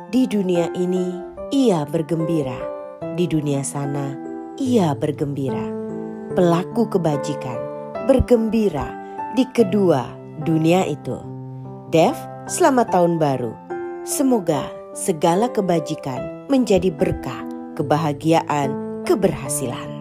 Di dunia ini ia bergembira, di dunia sana ia bergembira. Pelaku kebajikan bergembira di kedua dunia itu. Dev, selamat tahun baru. Semoga segala kebajikan menjadi berkah, kebahagiaan, keberhasilan.